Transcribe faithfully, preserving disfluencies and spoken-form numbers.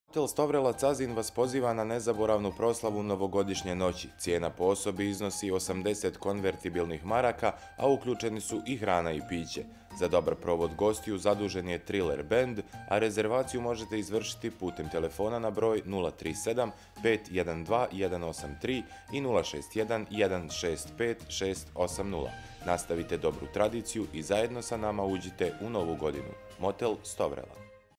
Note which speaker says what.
Speaker 1: Hotel Stovrela Cazin vas poziva na nezaboravnu proslavu novogodišnje noći. Cijena po osobi iznosi osamdeset konvertibilnih maraka, a uključeni su i hrana i piće. Za dobar provod gostiju zadužen je Thriller Band, a rezervaciju možete izvršiti putem telefona na broj nula tri sedam pet jedan dva jedan osam tri i nula šest jedan jedan šest pet šest osam nula. Nastavite dobru tradiciju i zajedno sa nama uđite u novu godinu. Motel Stovrela.